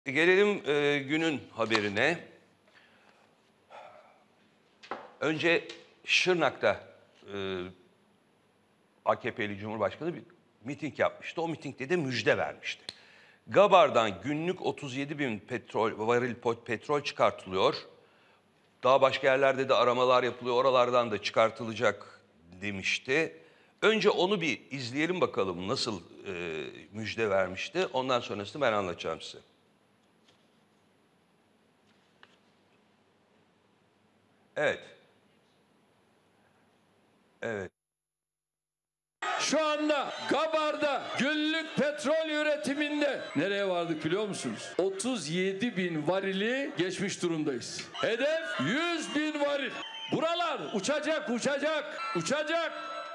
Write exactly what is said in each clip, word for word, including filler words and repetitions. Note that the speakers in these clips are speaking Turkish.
Gelelim e, günün haberine. Önce Şırnak'ta e, A K P'li Cumhurbaşkanı bir miting yapmıştı. O mitingde de müjde vermişti. Gabar'dan günlük otuz yedi bin petrol, varil petrol çıkartılıyor. Daha başka yerlerde de aramalar yapılıyor. Oralardan da çıkartılacak demişti. Önce onu bir izleyelim bakalım nasıl e, müjde vermişti. Ondan sonrasını ben anlatacağım size. Evet. Evet. Şu anda Gabar'da günlük petrol üretiminde nereye vardık biliyor musunuz? otuz yedi bin varili geçmiş durumdayız. Hedef yüz bin varil. Buralar uçacak, uçacak, uçacak.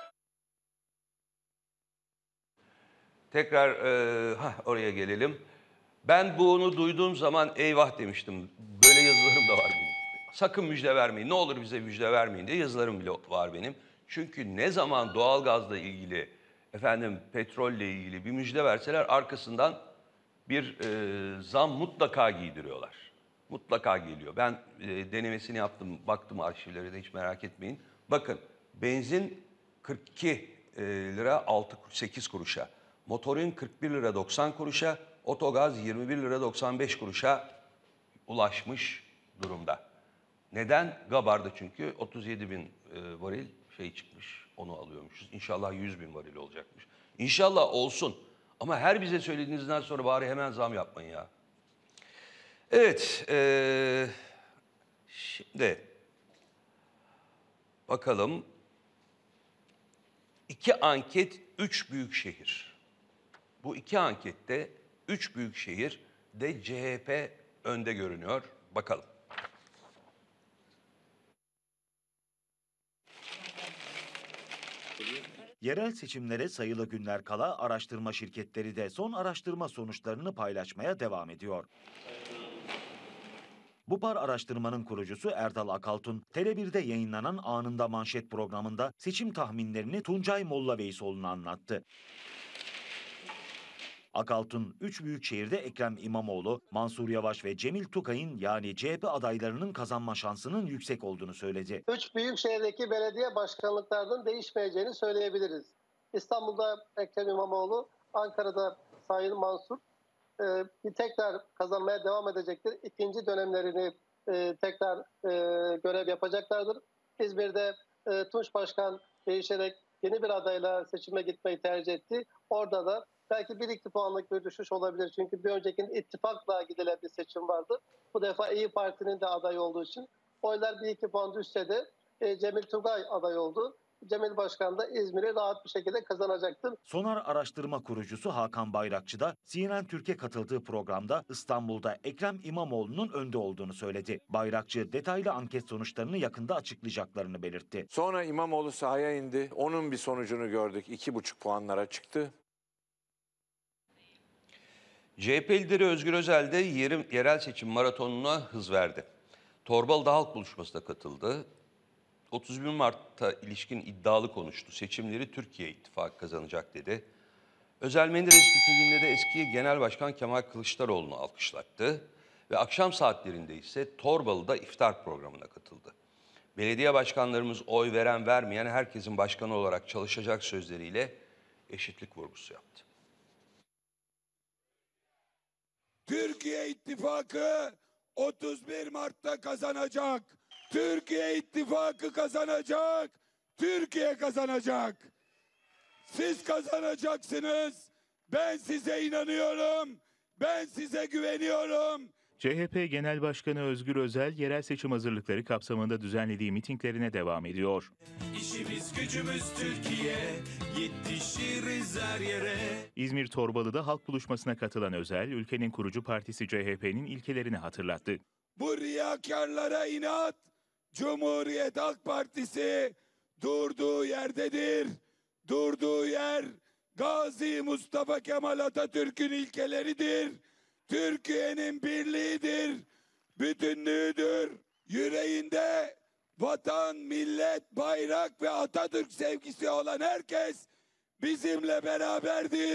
Tekrar e, hah, oraya gelelim. Ben bunu duyduğum zaman eyvah demiştim. Böyle yazılarım da var benim. Sakın müjde vermeyin. Ne olur bize müjde vermeyin diye yazılarım bile var benim. Çünkü ne zaman doğalgazla ilgili, efendim petrolle ilgili bir müjde verseler arkasından bir e, zam mutlaka giydiriyorlar. Mutlaka geliyor. Ben e, denemesini yaptım, baktım arşivlere de hiç merak etmeyin. Bakın benzin kırk iki e, lira altı sekiz kuruşa, motorin kırk bir lira doksan kuruşa, otogaz yirmi bir lira doksan beş kuruşa ulaşmış durumda. Neden? Gabar'da çünkü otuz yedi bin e, varil şey çıkmış, onu alıyormuşuz. İnşallah yüz bin varil olacakmış. İnşallah olsun. Ama her bize söylediğinizden sonra bari hemen zam yapmayın ya. Evet, e, şimdi bakalım. İki anket, üç büyük şehir. Bu iki ankette üç büyük şehir de C H P önde görünüyor. Bakalım. Yerel seçimlere sayılı günler kala araştırma şirketleri de son araştırma sonuçlarını paylaşmaya devam ediyor. Bupar araştırmanın kurucusu Erdal Akaltun, Tele bir'de yayınlanan Anında Manşet programında seçim tahminlerini Tuncay Molla-Veysoğlu'na anlattı. Akaltun, üç büyük şehirde Ekrem İmamoğlu, Mansur Yavaş ve Cemil Tukay'ın yani C H P adaylarının kazanma şansının yüksek olduğunu söyledi. Üç büyük şehirdeki belediye başkanlıklarının değişmeyeceğini söyleyebiliriz. İstanbul'da Ekrem İmamoğlu, Ankara'da Sayın Mansur e, bir tekrar kazanmaya devam edecektir. İkinci dönemlerini e, tekrar e, görev yapacaklardır. İzmir'de e, Tunç Başkan değişerek yeni bir adayla seçime gitmeyi tercih etti. Orada da belki bir iki puanlık bir düşüş olabilir. Çünkü bir öncekinin ittifakla gidilen bir seçim vardı. Bu defa İyi Parti'nin de adayı olduğu için oylar bir iki puan düşse de e, Cemil Tugay aday oldu. Cemil Başkan da İzmir'i rahat bir şekilde kazanacaktır. Sonar araştırma kurucusu Hakan Bayrakçı da C N N Türk'e katıldığı programda İstanbul'da Ekrem İmamoğlu'nun önde olduğunu söyledi. Bayrakçı detaylı anket sonuçlarını yakında açıklayacaklarını belirtti. Sonra İmamoğlu sahaya indi. Onun bir sonucunu gördük. iki buçuk puanlara çıktı. C H P lideri Özgür Özel de yerim, yerel seçim maratonuna hız verdi. Torbalı'da halk buluşmasına katıldı. otuz bir Mart'ta ilişkin iddialı konuştu. Seçimleri Türkiye İttifakı kazanacak dedi. Özel Menderes mitinginde de eski Genel Başkan Kemal Kılıçdaroğlu'nu alkışlattı. Ve akşam saatlerinde ise Torbalı'da iftar programına katıldı. Belediye başkanlarımız oy veren vermeyen herkesin başkanı olarak çalışacak sözleriyle eşitlik vurgusu yaptı. Türkiye İttifakı otuz bir Mart'ta kazanacak. Türkiye İttifakı kazanacak. Türkiye kazanacak. Siz kazanacaksınız. Ben size inanıyorum. Ben size güveniyorum. C H P Genel Başkanı Özgür Özel, yerel seçim hazırlıkları kapsamında düzenlediği mitinglerine devam ediyor. İşimiz gücümüz Türkiye, yetişiriz her yere. İzmir Torbalı'da halk buluşmasına katılan Özel, ülkenin kurucu partisi C H P'nin ilkelerini hatırlattı. Bu riyakarlara inat, Cumhuriyet Halk Partisi durduğu yerdedir. Durduğu yer Gazi Mustafa Kemal Atatürk'ün ilkeleridir. Türkiye'nin birliğidir, bütünlüğüdür. Yüreğinde vatan, millet, bayrak ve Atatürk sevgisi olan herkes bizimle beraberdir.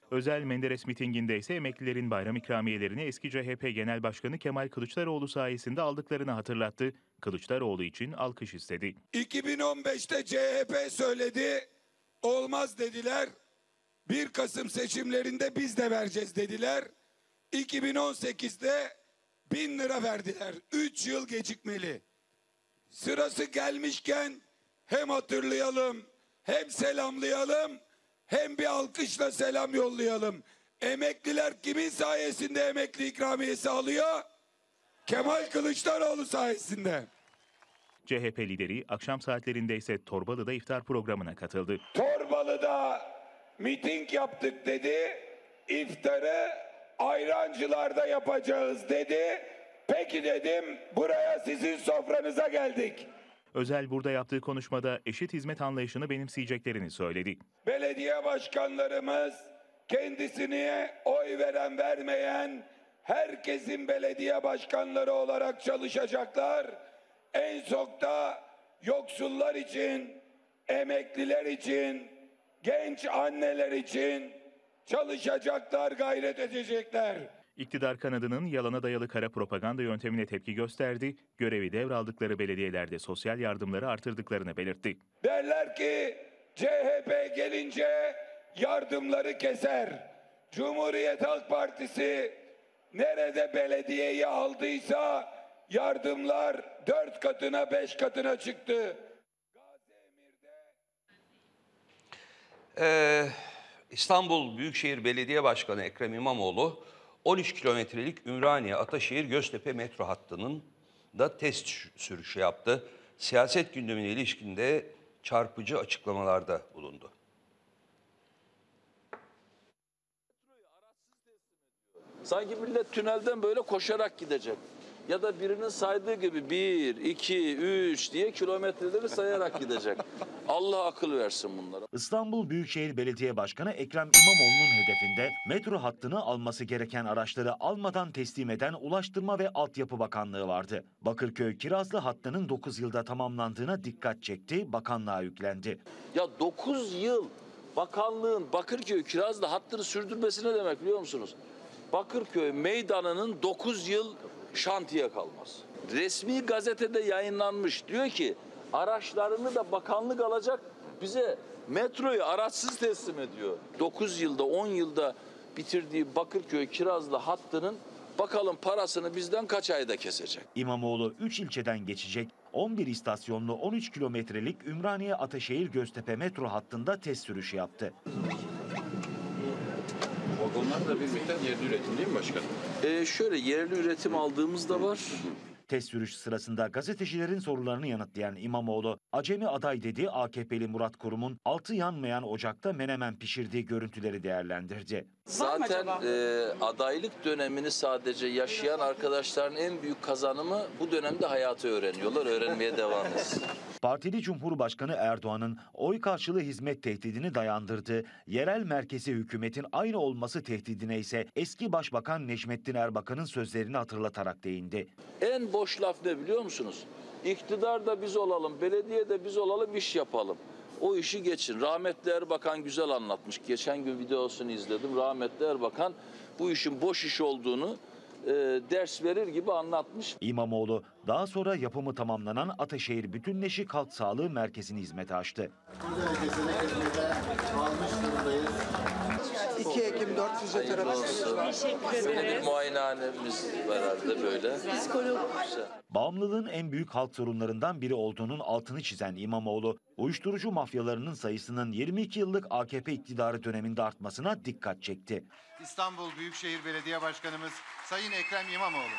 Özel Menderes mitinginde ise emeklilerin bayram ikramiyelerini eski C H P Genel Başkanı Kemal Kılıçdaroğlu sayesinde aldıklarını hatırlattı. Kılıçdaroğlu için alkış istedi. iki bin on beşte C H P söyledi, olmaz dediler. bir Kasım seçimlerinde biz de vereceğiz dediler. iki bin on sekizde bin lira verdiler. üç yıl gecikmeli. Sırası gelmişken hem hatırlayalım, hem selamlayalım, hem bir alkışla selam yollayalım. Emekliler kimin sayesinde emekli ikramiyesi alıyor? Kemal Kılıçdaroğlu sayesinde. C H P lideri akşam saatlerinde ise Torbalı'da iftar programına katıldı. Torbalı'da miting yaptık dedi, iftarı ayrancılarda yapacağız dedi. Peki dedim, buraya sizin sofranıza geldik. Özel burada yaptığı konuşmada eşit hizmet anlayışını benimseyeceklerini söyledi. Belediye başkanlarımız kendisine oy veren vermeyen herkesin belediye başkanları olarak çalışacaklar. En çok da yoksullar için, emekliler için, genç anneler için çalışacaklar, gayret edecekler. İktidar kanadının yalana dayalı kara propaganda yöntemine tepki gösterdi, görevi devraldıkları belediyelerde sosyal yardımları artırdıklarını belirtti. Derler ki C H P gelince yardımları keser. Cumhuriyet Halk Partisi nerede belediyeyi aldıysa yardımlar dört katına beş katına çıktı. Ee, İstanbul Büyükşehir Belediye Başkanı Ekrem İmamoğlu on üç kilometrelik Ümraniye-Ataşehir-Göztepe metro hattının da test sürüşü yaptı. Siyaset gündemine ilişkin de çarpıcı açıklamalarda bulundu. Sanki millet tünelden böyle koşarak gidecek. Ya da birinin saydığı gibi bir, iki, üç diye kilometreleri sayarak gidecek. Allah akıl versin bunlara. İstanbul Büyükşehir Belediye Başkanı Ekrem İmamoğlu'nun hedefinde metro hattını alması gereken araçları almadan teslim eden Ulaştırma ve Altyapı Bakanlığı vardı. Bakırköy-Kirazlı hattının dokuz yılda tamamlandığına dikkat çekti, bakanlığa yüklendi. Ya dokuz yıl bakanlığın Bakırköy Kirazlı hattını sürdürmesi ne demek biliyor musunuz? Bakırköy meydanının dokuz yıl şantiye kalmaz. Resmi gazetede yayınlanmış. Diyor ki araçlarını da bakanlık alacak, bize metroyu araçsız teslim ediyor. dokuz yılda on yılda bitirdiği Bakırköy Kirazlı hattının bakalım parasını bizden kaç ayda kesecek. İmamoğlu üç ilçeden geçecek on bir istasyonlu on üç kilometrelik Ümraniye-Ataşehir-Göztepe metro hattında test sürüşü yaptı. Vagonlar da bir miktar yerli üretim değil mi başkanım? Ee, şöyle yerli üretim aldığımız da var. Test sürüş sırasında gazetecilerin sorularını yanıtlayan İmamoğlu, acemi aday dediği A K P'li Murat Kurum'un altı yanmayan ocakta menemen pişirdiği görüntüleri değerlendirdi. Zaten e, adaylık dönemini sadece yaşayan arkadaşların en büyük kazanımı bu dönemde hayatı öğreniyorlar, öğrenmeye devam etsin. Partili Cumhurbaşkanı Erdoğan'ın oy karşılığı hizmet tehdidini dayandırdığı, yerel merkezi hükümetin aynı olması tehdidine ise eski Başbakan Necmettin Erbakan'ın sözlerini hatırlatarak değindi. En boş laf ne biliyor musunuz? İktidar da biz olalım, belediye de biz olalım, iş yapalım. O işi geçin. Rahmetli Erbakan güzel anlatmış. Geçen gün videosunu izledim. Rahmetli Erbakan bu işin boş iş olduğunu e, ders verir gibi anlatmış. İmamoğlu daha sonra yapımı tamamlanan Ataşehir Bütünleşik Halk Sağlığı Merkezi'ni hizmete açtı. iki Ekim dört fizyoterapist var. Teşekkür ederiz. Bir muayenehanemiz var herhalde böyle. Psikolog. Bağımlılığın en büyük halk sorunlarından biri olduğunun altını çizen İmamoğlu, uyuşturucu mafyalarının sayısının yirmi iki yıllık A K P iktidarı döneminde artmasına dikkat çekti. İstanbul Büyükşehir Belediye Başkanımız Sayın Ekrem İmamoğlu.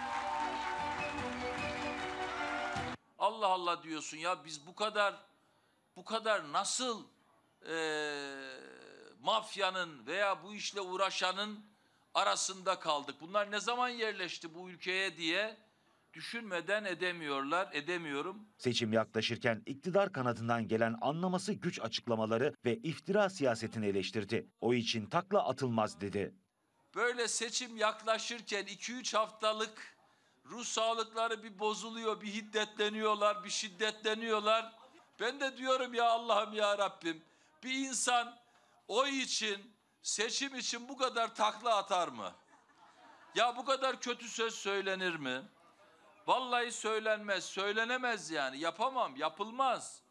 Allah Allah diyorsun ya, biz bu kadar bu kadar nasıl e, mafyanın veya bu işle uğraşanın arasında kaldık? Bunlar ne zaman yerleşti bu ülkeye diye düşünmeden edemiyorlar, edemiyorum. Seçim yaklaşırken iktidar kanadından gelen anlaması güç açıklamaları ve iftira siyasetini eleştirdi. O için takla atılmaz dedi. Böyle seçim yaklaşırken iki üç haftalık ruh sağlıkları bir bozuluyor, bir hiddetleniyorlar, bir şiddetleniyorlar. Ben de diyorum ya Allah'ım ya Rabbim, bir insan oy için seçim için bu kadar takla atar mı? Ya bu kadar kötü söz söylenir mi? Vallahi söylenmez, söylenemez yani. Yapamam, yapılmaz.